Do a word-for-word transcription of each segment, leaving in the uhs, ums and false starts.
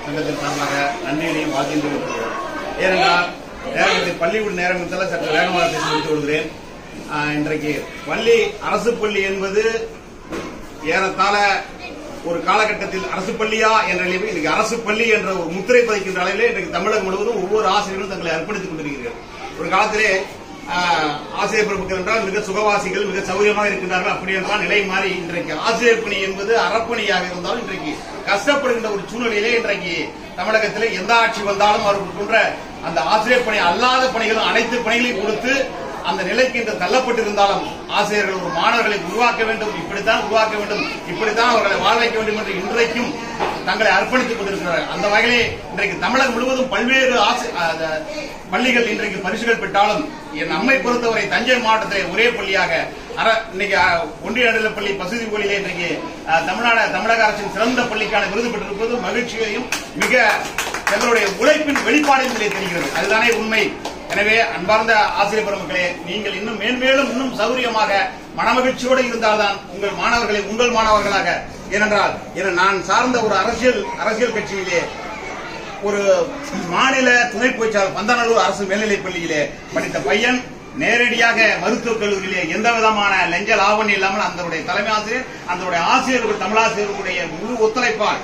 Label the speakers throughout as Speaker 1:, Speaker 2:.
Speaker 1: சங்கத்தின் சார்பாக நன்றியையும் வாழ்க்கையும் தெரிவித்துள்ளோம். ஏனென்றால் நேரத்தில் பள்ளிக்கூட நேரம் சற்று வேகமாக பேசி முடித்து கொள்கிறேன். இன்றைக்கு பள்ளி அரசு பள்ளி என்பது ஏறத்தாழ ஒரு காலகட்டத்தில் அரசு பள்ளியா என்ற நிலையில் இன்னைக்கு அரசு பள்ளி என்ற ஒரு முத்திரை பதிக்கின்ற அளவிலே இன்றைக்கு தமிழகம் முழுவதும் ஒவ்வொரு ஆசிரியர்களும் தங்களை அர்ப்பணித்துக் கொண்டிருக்கிறார்கள். ஒரு காலத்திலே ஆசிரியர் பெருமக்கள் என்றால் மிக சுகவாசிகள், மிக சௌகரியமாக இருக்கின்றார்கள். அப்படி என்றால் நிலை மாறி இன்றைக்கு ஆசிரியர் பணி என்பது அறப்பணியாக இருந்தாலும் இன்றைக்கு கஷ்டப்படுகின்ற ஒரு சூழ்நிலையிலே இன்றைக்கு தமிழகத்திலே எந்த ஆட்சி வந்தாலும் அவர்கள் போன்ற அந்த ஆசிரியர் பணி அல்லாத பணிகளும் அனைத்து பணிகளையும் கொடுத்து அந்த நிலைக்கு இன்று தள்ளப்பட்டிருந்தாலும் ஆசிரியர்கள் ஒரு மாணவர்களை உருவாக்க வேண்டும், இப்படித்தான் உருவாக்க வேண்டும், இப்படித்தான் அவர்களை வாழ வைக்க வேண்டும் என்று இன்றைக்கும் தங்களை அர்ப்பணித்துக் கொண்டிருக்கிறார்கள். அந்த வகையிலே இன்றைக்கு தமிழகம் முழுவதும் பல்வேறு பள்ளிகள் இன்றைக்கு பரிசுகள் பெற்றாலும் நம்மை பொறுத்தவரை தஞ்சை மாவட்டத்திலே ஒரே பள்ளியாக இன்னைக்கு ஒன்றிய நடுநிலைப்பள்ளி பசுதி கோயிலே இன்றைக்கு தமிழ்நாடு தமிழக அரசின் சிறந்த பள்ளிக்கான விருது பெற்றிருப்பது மகிழ்ச்சியையும் மிக தங்களுடைய உழைப்பின் வெளிப்பாடு தெரிகிறது. அதுதானே உண்மை. எனவே அன்பார்ந்த ஆசிரியர் பெருமக்களே, நீங்கள் இன்னும் மேன்மேலும் இன்னும் சௌகரியமாக மனமகிழ்ச்சியோடு இருந்தால்தான் உங்கள் மாணவர்களை உங்கள் மாணவர்களாக, ஏனென்றால் நான் சார்ந்த ஒரு அரசியல் அரசியல் கட்சியிலே ஒரு மாநில துணை பொதுச்செயலாளர் பந்தநல்லூர் அரசு மேல்நிலைப் பள்ளியிலே படித்த பையன் நேரடியாக மருத்துவக் கல்லூரியிலே எந்த விதமான லஞ்ச லாவணி இல்லாமல் அந்த தலைமை ஆசிரியர் அந்த ஆசிரியர்கள் தமிழாசிரியர்களுடைய முழு ஒத்துழைப்பால்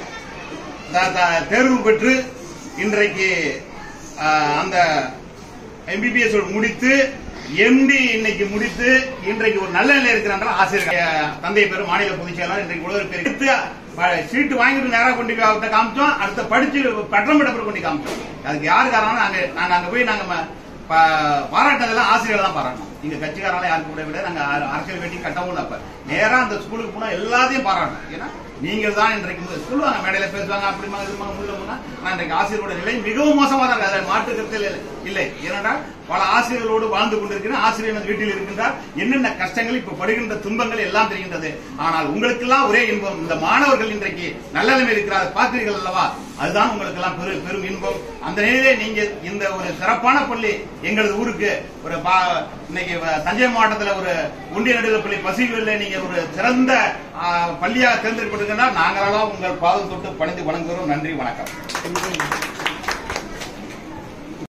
Speaker 1: தேர்வு பெற்று இன்றைக்கு அந்த எம்பிபிஎஸ் முடித்து எம்டி இன்னைக்கு முடித்து இன்றைக்கு ஒரு நல்ல நிலை இருக்கிறார்கள் ஆசிரியர். தந்தை பேர் மாநில பொதுச் செயலாளர். இன்றைக்கு உலக பேர் எடுத்து சீட்டு வாங்கிட்டு நேரம் கொண்டு காமிச்சோம். அடுத்த படிச்சு பட்டம் பெற்ற கொண்டு காமிச்சோம். அதுக்கு யாரு காரணம்? நாங்க நாங்க அங்க போய் நாங்க பாராட்டதெல்லாம் ஆசிரியர் தான் பாராட்டணும். இங்க கட்சிக்காரால யாருக்கு கூட விட நாங்க அரசியல் வேட்டி கட்டவும் அப்ப நேரா அந்த ஸ்கூலுக்கு போனா எல்லாத்தையும் பாராட்டணும். ஏன்னா நீங்கள் தான் இன்றைக்கு சொல்லுவாங்க, மேடையில பேசுவாங்க, அப்படிமா இதுமாக முள்ள போனா நான் இன்றைக்கு ஆசிரியரோட நிலை மிகவும் மோசமா தான் இருக்கு. அதை மாற்று கருத்தில் இல்லை. ஏனென்றால் பல ஆசிரியர்களோடு வாழ்ந்து கொண்டிருக்கிறேன். ஆசிரியர் வீட்டில் இருக்கின்றார். என்னென்ன கஷ்டங்கள் இப்ப படுகின்ற துன்பங்கள் எல்லாம் தெரிகின்றது. ஆனால் உங்களுக்கு எல்லாம் ஒரே இன்பம், இந்த மாணவர்கள் இன்றைக்கு நல்ல நிலைமை இருக்கிறார் பார்க்கிறீர்கள் அல்லவா, அதுதான் உங்களுக்கு எல்லாம் பெரும் பெரும் இன்பம். அந்த நிலையிலே நீங்க இந்த ஒரு சிறப்பான பள்ளி எங்களது ஊருக்கு ஒரு இன்னைக்கு தஞ்சை மாவட்டத்தில் ஒரு ஒன்றிய நடுநிலைப்பள்ளி பசுவில் நீங்க ஒரு சிறந்த பள்ளியாக தேர்ந்தெடுக்கப்பட்டிருக்கிறார். நாங்களெல்லாம் உங்கள் பாதம் தொட்டு பணிந்து வணங்குகிறோம். நன்றி, வணக்கம்.